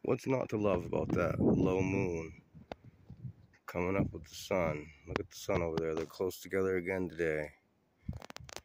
What's not to love about that low moon coming up with the sun? Look at the sun over there. They're close together again today.